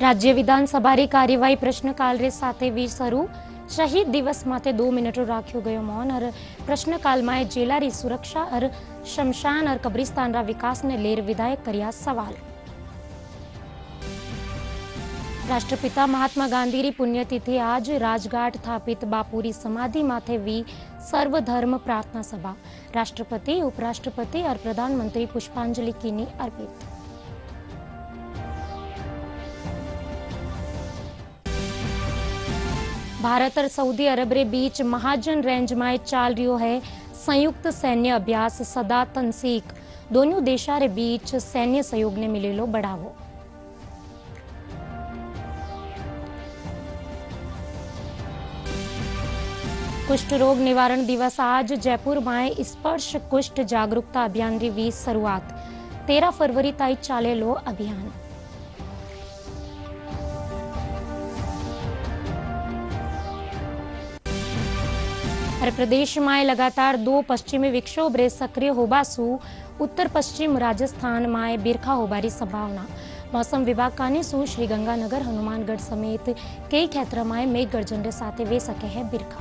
રાજ્ય વિધાનસભાની કાર્યવાહી પ્રશ્નકાલ રે સાથે વી શરૂ शहीद दिवस माथे 2 मिनट राख्यो गयो मौन और प्रश्नकाल में जेलारी सुरक्षा और शमशान और कब्रिस्तान रा विकास ने लेर विधायक करया सवाल। राष्ट्रपिता महात्मा गांधी री पुण्यतिथि आज राजघाट स्थापित बापूरी समाधि माथे वी सर्वधर्म प्रार्थना सभा। राष्ट्रपति, उपराष्ट्रपति और प्रधानमंत्री पुष्पांजलि कीनी अर्पित। भारत और सऊदी अरब रे बीच महाजन रेंज में चाल रियो है संयुक्त सैन्य अभ्यास सदा तनसीक। दोनों देशा रे बीच सैन्य सहयोग ने मिलेलो बढ़ावो। कुष्ठ रोग निवारण दिवस आज जयपुर में स्पर्श कुष्ठ जागरूकता अभियान री वी शुरुआत। 13 फरवरी ताई चालेलो अभियान। और प्रदेश में लगातार 2 पश्चिमी विक्षोभ रे सक्रिय होबासु उत्तर पश्चिम राजस्थान में बिरखा होबारी संभावना। मौसम विभाग कानीसु श्रीगंगानगर, हनुमानगढ़ समेत कई क्षेत्र में मेघ गर्जन रे साथे वे सके है बिरखा।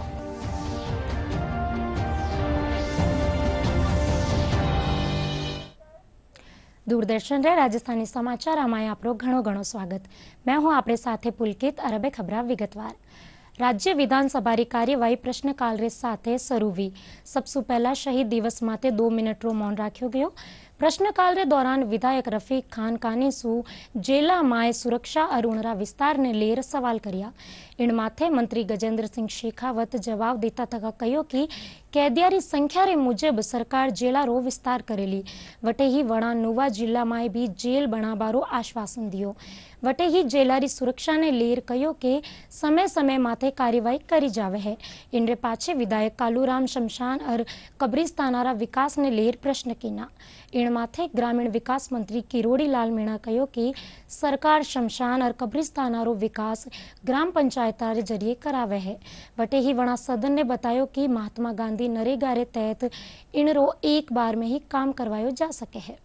दूरदर्शन रे राजस्थानी समाचार में आपरो घणो घणो स्वागत। मैं हूं आपरे साथे पुलकित। अरबे खबरा विगतवार। राज्य विधानसभा की कार्यवाही प्रश्नकाल रे साथे शुरू हुई। सबसे पहला शहीद दिवस माते 2 मिनट रो मौन राख्यो गयो। प्रश्नकाल रे दौरान विधायक रफीक खान कानीसु जेला माय सुरक्षा और उनरा विस्तार ने लेर सवाल करया। इन माथे मंत्री गजेंद्र सिंह शेखावत जवाब देता थका कहो कि कैदियारी संख्या रे मुजब सरकार जेला रो विस्तार करेली। वटे ही वणा नुवा जिला में भी जेल बनाबारो आश्वासन दियो। वटे ही जेलारी सुरक्षा ने लेर कहो कि समय समय माथे कार्यवाही करी जावे है। इनरे पाछे विधायक कालूराम शमशान और कब्रिस्तानारा विकास ने लेर प्रश्न कीना। इन माथे ग्रामीण विकास मंत्री किरोड़ी लाल मीणा कहो कि सरकार शमशान और कब्रिस्तानारो विकास ग्राम पंचायत रे जरिए करावे है। वटे ही वणा सदन ने बतायो कि महात्मा गांधी नरेगा रे तहत इनरो एक बार में ही काम करवायो जा सके है।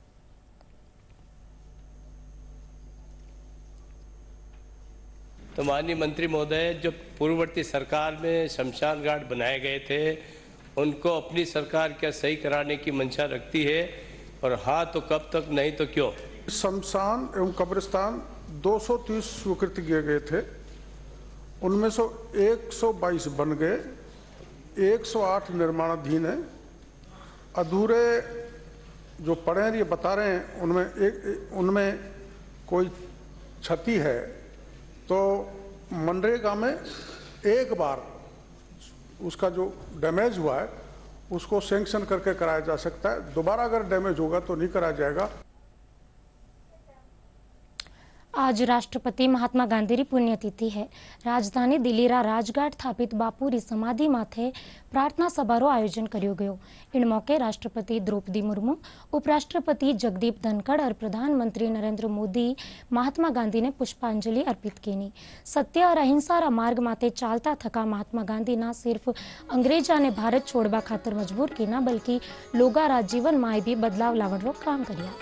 तो माननीय मंत्री महोदय, जो पूर्ववर्ती सरकार में शमशान घाट बनाए गए थे उनको अपनी सरकार क्या सही कराने की मंशा रखती है, और हाँ तो कब तक, नहीं तो क्यों? शमशान एवं कब्रिस्तान 230 स्वीकृत किए गए थे, उनमें से 122 बन गए, 108 निर्माणाधीन है। अधूरे जो पड़े हैं ये बता रहे हैं उनमें कोई क्षति है तो मनरेगा में एक बार उसका जो डैमेज हुआ है उसको सैंक्शन करके कराया जा सकता है। दोबारा अगर डैमेज होगा तो नहीं कराया जाएगा। आज राष्ट्रपति महात्मा गांधी री पुण्यतिथि है। राजधानी दिल्ली रा राजघाट स्थापित बापू री समाधि माथे प्रार्थना सभा रो आयोजन कर्यो गयो। इन मौके राष्ट्रपति द्रौपदी मुर्मू, उपराष्ट्रपति जगदीप धनखड़ और प्रधानमंत्री नरेंद्र मोदी महात्मा गांधी ने पुष्पांजलि अर्पित कीनी। सत्य और अहिंसा रा मार्ग माथे चालता थका महात्मा गांधी ना सिर्फ अंग्रेजा ने भारत छोड़वा खातर मजबूर कीना बल्कि लोगा रा जीवन में भी बदलाव लावण रो काम कर्या।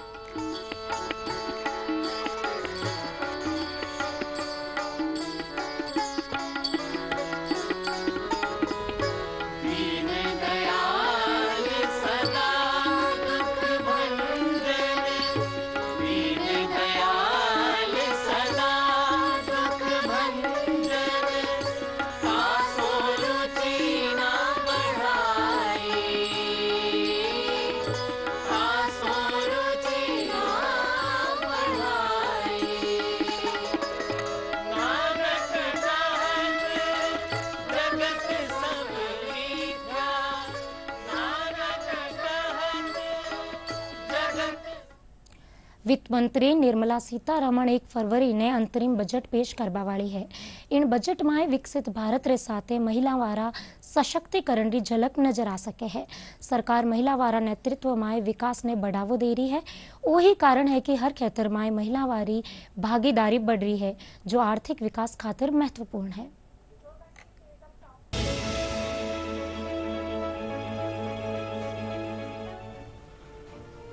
वित्त मंत्री निर्मला सीतारमण 1 फरवरी ने अंतरिम बजट पेश करवा वाली है। इन बजट में विकसित भारत रे साथे महिला वारा सशक्तिकरण की झलक नजर आ सके है। सरकार महिला वारा नेतृत्व में विकास ने बढ़ावो दे रही है। वही कारण है कि हर क्षेत्र में महिला वारी भागीदारी बढ़ रही है, जो आर्थिक विकास खातिर महत्वपूर्ण है।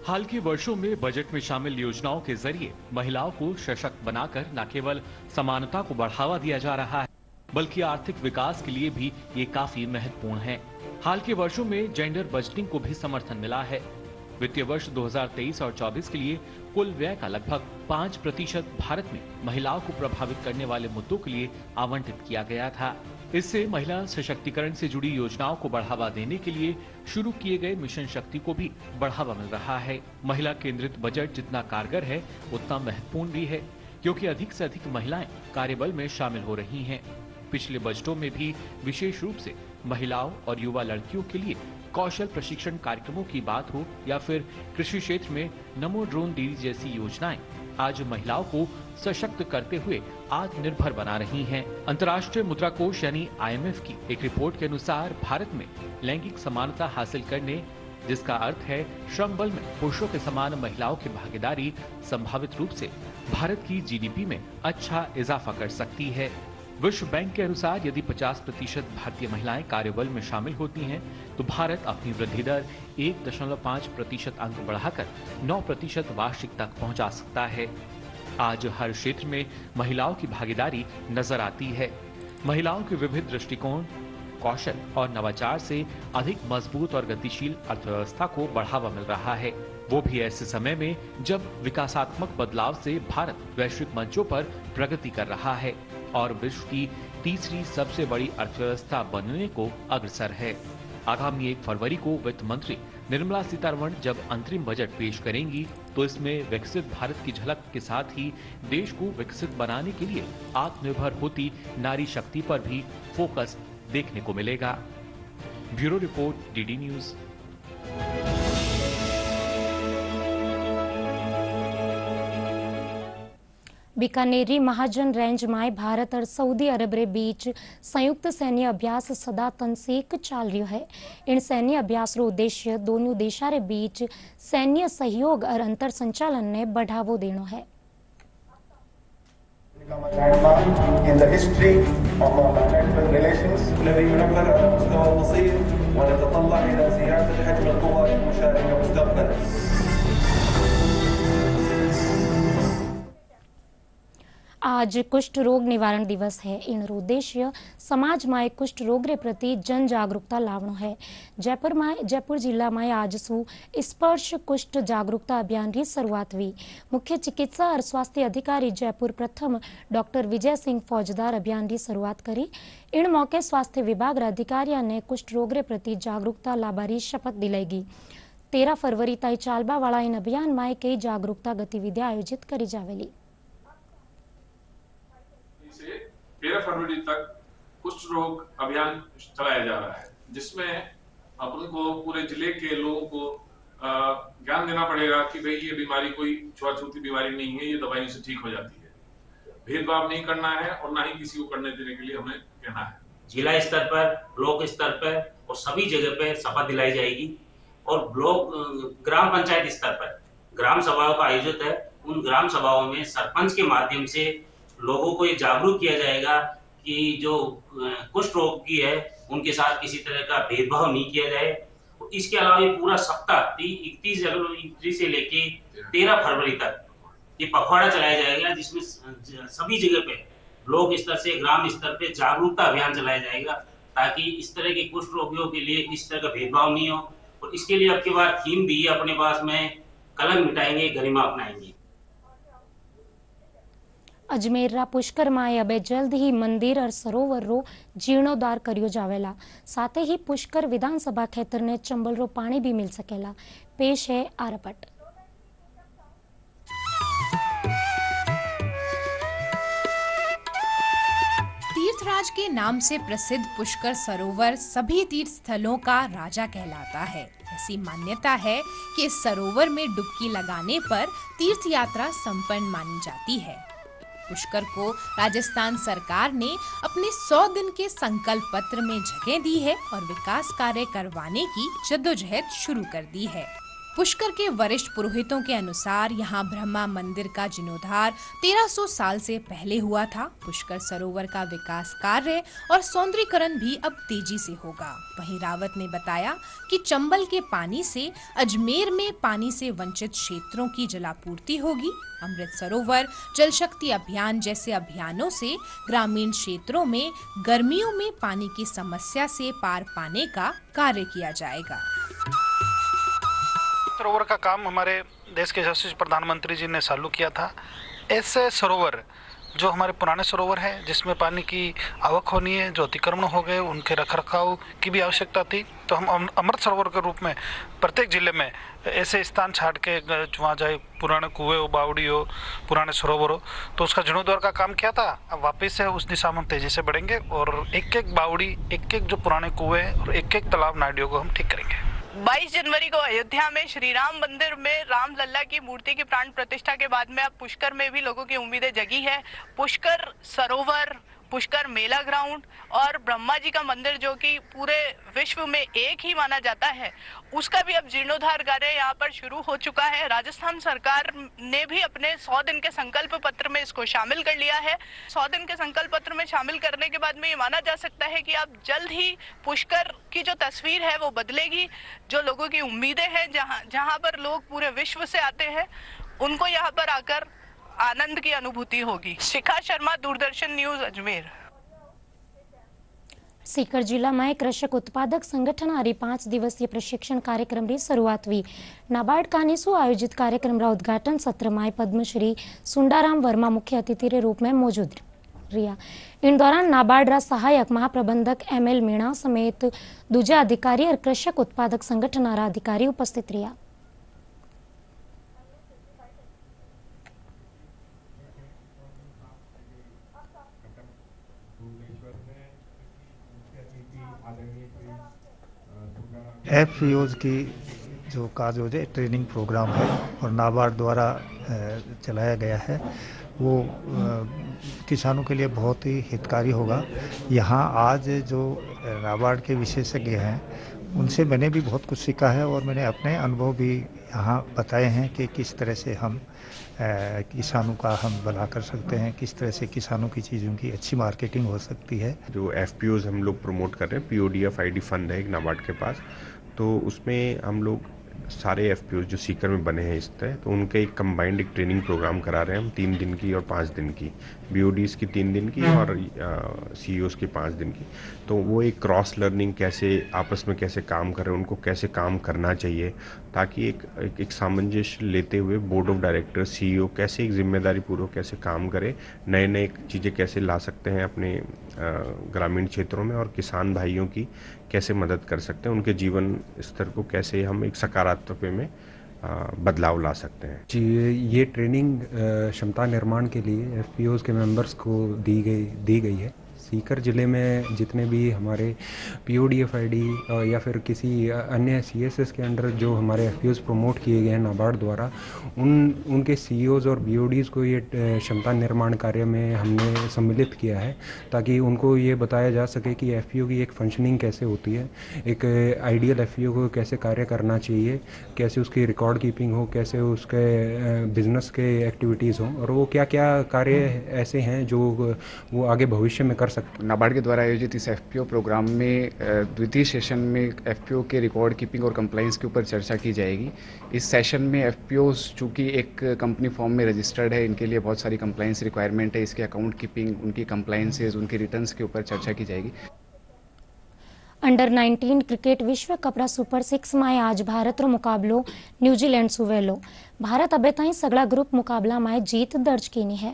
हाल के वर्षों में बजट में शामिल योजनाओं के जरिए महिलाओं को सशक्त बनाकर न केवल समानता को बढ़ावा दिया जा रहा है, बल्कि आर्थिक विकास के लिए भी ये काफी महत्वपूर्ण है। हाल के वर्षों में जेंडर बजटिंग को भी समर्थन मिला है। वित्तीय वर्ष 2023 और 24 के लिए कुल व्यय का लगभग 5% भारत में महिलाओं को प्रभावित करने वाले मुद्दों के लिए आवंटित किया गया था। इससे महिला सशक्तिकरण से जुड़ी योजनाओं को बढ़ावा देने के लिए शुरू किए गए मिशन शक्ति को भी बढ़ावा मिल रहा है। महिला केंद्रित बजट जितना कारगर है उतना महत्वपूर्ण भी है, क्योंकि अधिक से अधिक महिलाएं कार्यबल में शामिल हो रही हैं। पिछले बजटों में भी विशेष रूप से महिलाओं और युवा लड़कियों के लिए कौशल प्रशिक्षण कार्यक्रमों की बात हो या फिर कृषि क्षेत्र में नमो ड्रोन दीदी जैसी योजनाएं आज महिलाओं को सशक्त करते हुए आत्मनिर्भर बना रही हैं। अंतर्राष्ट्रीय मुद्रा कोष यानी IMF की एक रिपोर्ट के अनुसार भारत में लैंगिक समानता हासिल करने, जिसका अर्थ है श्रम बल में पुरुषों के समान महिलाओं की भागीदारी, संभावित रूप से भारत की GDP में अच्छा इजाफा कर सकती है। विश्व बैंक के अनुसार यदि 50% भारतीय महिलाएं कार्यबल में शामिल होती हैं, तो भारत अपनी वृद्धि दर 1.5% अंक बढ़ाकर 9% वार्षिक तक पहुंचा सकता है। आज हर क्षेत्र में महिलाओं की भागीदारी नजर आती है। महिलाओं के विविध दृष्टिकोण, कौशल और नवाचार से अधिक मजबूत और गतिशील अर्थव्यवस्था को बढ़ावा मिल रहा है, वो भी ऐसे समय में जब विकासात्मक बदलाव से भारत वैश्विक मंचों पर प्रगति कर रहा है और विश्व की तीसरी सबसे बड़ी अर्थव्यवस्था बनने को अग्रसर है। आगामी 1 फरवरी को वित्त मंत्री निर्मला सीतारमण जब अंतरिम बजट पेश करेंगी, तो इसमें विकसित भारत की झलक के साथ ही देश को विकसित बनाने के लिए आत्मनिर्भर होती नारी शक्ति पर भी फोकस देखने को मिलेगा। Bureau report, DD news. बीकानेरी महाजन रेंज में भारत और सऊदी अरब रे बीच संयुक्त सैन्य अभ्यास सदातन सेक चाल रही है। इन सैन्य अभ्यास रो उद्देश्य दोनों देशों रे बीच सैन्य सहयोग और अंतर संचालन ने बढ़ावो देनो है। In the history of our bilateral relations الذي ينظر على المستوى البسيط ونتطلع إلى زيادة حجم القوى المشاركة مستقبلا. आज कुष्ठ रोग निवारण दिवस है। इन उद्देश्य समाज में कुष्ठ रोग रे प्रति जन जागरूकता लावनो है। जयपुर जिला में आज सु स्पर्श कुष्ठ जागरूकता अभियान की शुरुआत हुई। मुख्य चिकित्सा और स्वास्थ्य अधिकारी जयपुर प्रथम डॉक्टर विजय सिंह फौजदार अभियान की शुरुआत करी। इन मौके स्वास्थ्य विभाग अधिकारियों ने कुष्ठ रोग रे प्रति जागरूकता लाबारी शपथ दिलाएगी। 13 फरवरी तक चालबा वाला इन अभियान में कई जागरूकता गतिविधियां आयोजित करी जावेली। 13 फरवरी तक कुष्ठ रोग अभियान चलाया जा रहा है, जिसमें अपन को पूरे जिले के लोगों को ज्ञान देना पड़ेगा कि भाई ये बीमारी कोई छुआछूती बीमारी नहीं है, ये दवाइयों से ठीक हो जाती है। भेदभाव नहीं करना है और ना ही किसी को करने देने के लिए हमें कहना है। जिला स्तर पर, ब्लॉक स्तर पर और सभी जगह पे शपथ दिलाई जाएगी और ब्लॉक ग्राम पंचायत स्तर पर ग्राम सभाओं का आयोजित है। उन ग्राम सभाओं में सरपंच के माध्यम से लोगों को ये जागरूक किया जाएगा कि जो कुष्ठ रोग की है उनके साथ किसी तरह का भेदभाव नहीं किया जाए। इसके अलावा ये पूरा सप्ताह 31 से लेके 13 फरवरी तक ये पखवाड़ा चलाया जाएगा, जिसमें सभी जगह पे ब्लॉक स्तर से ग्राम स्तर पे जागरूकता अभियान चलाया जाएगा, ताकि इस तरह के कुष्ठ रोगियों के लिए किसी तरह का भेदभाव नहीं हो। और इसके लिए अब की बार थीम भी है अपने पास में, कलंक मिटाएंगे, गरिमा अपनाएंगे। अजमेर रा पुष्कर में अब जल्द ही मंदिर और सरोवर रो जीर्णोद्धार करियो जावेला। साथ ही पुष्कर विधानसभा क्षेत्र ने चंबल रो पानी भी मिल सकेला। पेश है आ रिपोर्ट। तीर्थराज के नाम से प्रसिद्ध पुष्कर सरोवर सभी तीर्थ स्थलों का राजा कहलाता है। ऐसी मान्यता है कि इस सरोवर में डुबकी लगाने पर तीर्थ यात्रा संपन्न मानी जाती है। पुष्कर को राजस्थान सरकार ने अपने 100 दिन के संकल्प पत्र में जगह दी है और विकास कार्य करवाने की जद्दोजहद शुरू कर दी है। पुष्कर के वरिष्ठ पुरोहितों के अनुसार यहाँ ब्रह्मा मंदिर का जीर्णोद्धार 1300 साल से पहले हुआ था। पुष्कर सरोवर का विकास कार्य और सौंदर्यीकरण भी अब तेजी से होगा। वहीं रावत ने बताया कि चंबल के पानी से अजमेर में पानी से वंचित क्षेत्रों की जलापूर्ति होगी। अमृत सरोवर जल शक्ति अभियान जैसे अभियानों से ग्रामीण क्षेत्रों में गर्मियों में पानी की समस्या से पार पाने का कार्य किया जाएगा। सरोवर का काम हमारे देश के यशस्वी प्रधानमंत्री जी ने चालू किया था। ऐसे सरोवर जो हमारे पुराने सरोवर हैं जिसमें पानी की आवक होनी है, जो अतिक्रमण हो गए, उनके रखरखाव की भी आवश्यकता थी। तो हम अमृत सरोवर के रूप में प्रत्येक जिले में ऐसे स्थान छाट के वहाँ जाए, पुराने कुएं हो, बावड़ी हो, पुराने सरोवर हो, तो उसका जीर्णोद्धार का काम किया था। अब वापस से उस दिशा में हम तेजी से बढ़ेंगे और एक एक बावड़ी, एक एक जो पुराने कुएं और एक एक तालाब नाडियों को हम ठीक करेंगे। 22 जनवरी को अयोध्या में श्री राम मंदिर में राम लल्ला की मूर्ति की प्राण प्रतिष्ठा के बाद में अब पुष्कर में भी लोगों की उम्मीदें जगी है। पुष्कर सरोवर, पुष्कर मेला ग्राउंड और ब्रह्मा जी का मंदिर जो कि पूरे विश्व में एक ही माना जाता है, उसका भी अब जीर्णोद्धार कार्य यहाँ पर शुरू हो चुका है। राजस्थान सरकार ने भी अपने 100 दिन के संकल्प पत्र में इसको शामिल कर लिया है। 100 दिन के संकल्प पत्र में शामिल करने के बाद में ये माना जा सकता है कि अब जल्द ही पुष्कर की जो तस्वीर है वो बदलेगी। जो लोगों की उम्मीदें हैं, जहाँ पर लोग पूरे विश्व से आते हैं, उनको यहाँ पर आकर आनंद की अनुभूति होगी। शिखा शर्मा, दूरदर्शन न्यूज, अजमेर। सीकर जिल्लाમાં कृषक उत्पादक संगठन हारी 5 दिवसीय प्रशिक्षण कार्यक्रम की शुरुआत हुई। नाबार्ड कानीसु आयोजित कार्यक्रम का उद्घाटन सत्र में पद्मश्री सुंडाराम वर्मा मुख्य अतिथि के रूप में मौजूद रहा। इन दौरान नाबार्ड रा सहायक महाप्रबंधक ML मीणा समेत दूजे अधिकारी और कृषक उत्पादक संगठन अधिकारी उपस्थित रहा। FPOs की जो ट्रेनिंग प्रोग्राम है और नाबार्ड द्वारा चलाया गया है, वो किसानों के लिए बहुत ही हितकारी होगा। यहाँ आज जो नाबार्ड के विशेषज्ञ हैं उनसे मैंने भी बहुत कुछ सीखा है और मैंने अपने अनुभव भी यहाँ बताए हैं कि किस तरह से हम किसानों का हम भला कर सकते हैं, किस तरह से किसानों की चीज़ों की अच्छी मार्केटिंग हो सकती है। जो FPOs हम लोग प्रमोट कर रहे हैं, PODF-ID फंड है एक नाबार्ड के पास, तो उसमें हम लोग सारे FPOs जो सीकर में बने हैं इस तरह, तो उनके एक कंबाइंड एक ट्रेनिंग प्रोग्राम करा रहे हैं हम 3 दिन की और 5 दिन की, BODs की 3 दिन की और CEOs की 5 दिन की। तो वो एक क्रॉस लर्निंग, कैसे आपस में कैसे काम कर रहे हैं, उनको कैसे काम करना चाहिए, ताकि एक सामंजस्य लेते हुए बोर्ड ऑफ डायरेक्टर CEO कैसे एक जिम्मेदारी पूर्वक कैसे काम करे, नए नए चीज़ें कैसे ला सकते हैं अपने ग्रामीण क्षेत्रों में, और किसान भाइयों की कैसे मदद कर सकते हैं, उनके जीवन स्तर को कैसे हम एक सकारात्मक में बदलाव ला सकते हैं। जी, ये ट्रेनिंग क्षमता निर्माण के लिए FPOs के मेंबर्स को दी गई है। सीकर ज़िले में जितने भी हमारे PODF-ID या फिर किसी अन्य CSS के अंडर जो हमारे FPOs प्रमोट किए गए हैं नाबार्ड द्वारा, उनके CEOs और BODs को ये क्षमता निर्माण कार्य में हमने सम्मिलित किया है, ताकि उनको ये बताया जा सके कि FPO की एक फंक्शनिंग कैसे होती है, एक आइडियल FPO को कैसे कार्य करना चाहिए, कैसे उसकी रिकॉर्ड कीपिंग हो, कैसे उसके बिजनेस के एक्टिविटीज़ हों, और वो क्या क्या कार्य ऐसे हैं जो वो आगे भविष्य में कर नाबार्ड के द्वारा आयोजित इस FPO प्रोग्राम में द्वितीय सेशन में FPO के रिकॉर्ड कीपिंग और कंप्लाइंस के ऊपर चर्चा की जाएगी। इस सेशन में FPOs चूँकि एक कंपनी फॉर्म में रजिस्टर्ड है, इनके लिए बहुत सारी कंप्लाइंस रिक्वायरमेंट है, इसके अकाउंट कीपिंग, उनकी कंप्लाइंसेज, उनके रिटर्न्स के ऊपर चर्चा की जाएगी। अंडर 19 क्रिकेट विश्व कप सुपर 6 में आज भारत रो मुकाबलो न्यूजीलैंड सु वेलो। भारत अबे ताईं सगला ग्रुप मुकाबला में जीत दर्ज कीनी है।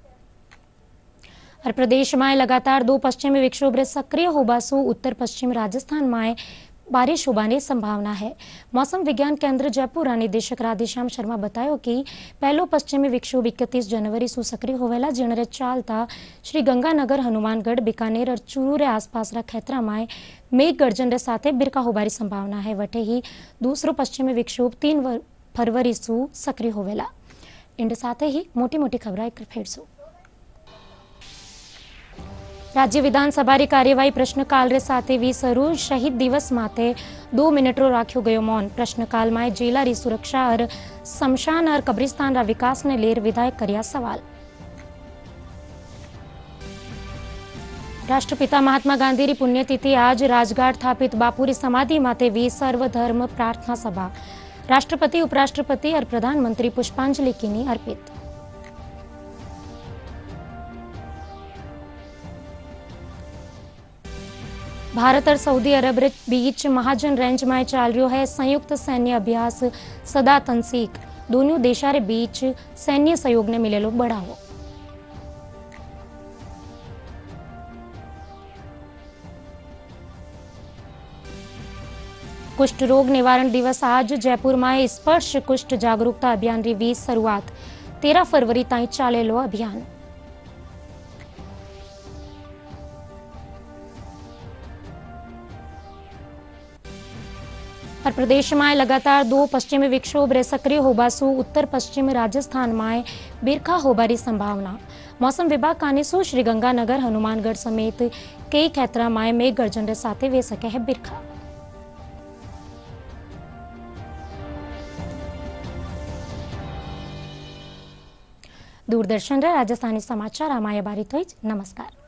और प्रदेश में लगातार 2 पश्चिमी विक्षोभ सक्रिय होबा से उत्तर पश्चिम राजस्थान में बारिश होने संभावना है। मौसम विज्ञान केंद्र जयपुर निदेशक राधेश्याम शर्मा बतायो कि पहलो पश्चिमी विक्षोभ 31 जनवरी सु सक्रिय होवेला, जेने चालता श्री गंगानगर, हनुमानगढ़, बीकानेर और चूरू रे आसपास रा क्षेत्र में मेघ गर्जन रे साथे बिरका होबारी संभावना है। वटे ही दूसरो पश्चिमी विक्षोभ 3 फरवरी सु सक्रिय होवेला। इन साथे ही मोटी मोटी खबर एक फेर सु। રાજ્ય વિધાનસભાની કાર્યવાહી પ્રશ્નકાલ રે સાથે વી શરૂ શહીદ દિવસ માતે 2 મિનિટરો રાખ્યો ગયો મૌન પ્રશ્નકાલમાં જેલારી સુરક્ષા और शमशान और कब्रिस्तान रा विकास ने लेर विधायक કર્યા सवाल। राष्ट्रपिता महात्मा गांधी री पुण्यतिथि आज राजघाट स्थापित बापूरी समाधि माते वी सर्वधर्म प्रार्थना सभा राष्ट्रपति उपराष्ट्रपति और प्रधानमंत्री पुष्पांजलि कीनी अर्पित। भारत और सऊदी अरब रे बीच महाजन रेंज में चल रहा है संयुक्त सैन्य अभ्यास सदा तनसीक दोनों देशों रे बीच सैन्य सहयोग ने मिलेलो बढ़ावो। कुष्ठ रोग निवारण दिवस आज जयपुर में स्पर्श कुष्ठ जागरूकता अभियान री 20 शुरुआत 13 फरवरी ताई चालेलो अभियान। और प्रदेश में लगातार 2 पश्चिमी विक्षोभ रे सक्रिय होबासु उत्तर पश्चिम राजस्थान में बिरखा होबारी संभावना। मौसम विभाग कानीसु श्रीगंगानगर हनुमानगढ़ समेत कई क्षेत्रों में मेघ गर्जन रे साथे वे सके है बिरखा। दूरदर्शन रे राजस्थानी समाचार आमाया बारी थोई। नमस्कार।